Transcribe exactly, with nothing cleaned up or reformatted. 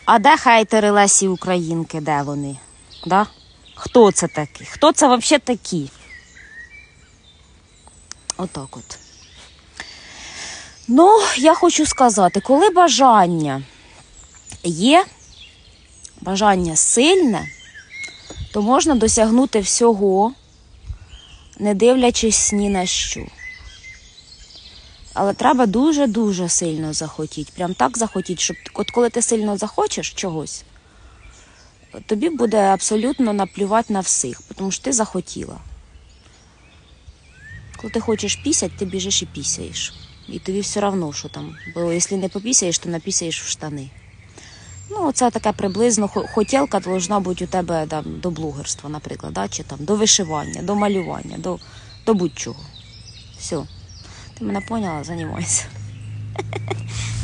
А де хейтери Лесі Українки? Де вони? Да? Хто це такі? Хто це взагалі такі? Отак от. Ну, я хочу сказати, коли бажання є, бажання сильне, то можна досягнути всього, не дивлячись ні на що. Але треба дуже-дуже сильно захотіти. Прям так захотіти, щоб от коли ти сильно захочеш чогось, тобі буде абсолютно наплювати на всіх, тому що ти захотіла. Коли ти хочеш пісять, ти біжиш і пісяєш. І тобі все одно, що там. Бо якщо не попісяєш, то напісяєш в штани. Ну, це таке приблизно хотілка должна бути у тебе там, до блогерства, наприклад, да? Чи там до вишивання, до малювання, до, до будь-чого. Все. Ти мене поняла? Займайся.